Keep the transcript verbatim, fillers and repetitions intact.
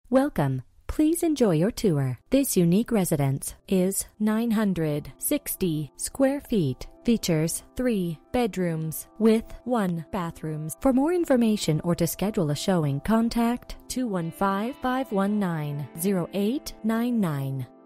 Welcome. Please enjoy your tour. This unique residence is nine hundred sixty square feet. Features three bedrooms with one bathroom. For more information or to schedule a showing, contact two one five, five one nine, zero eight nine nine.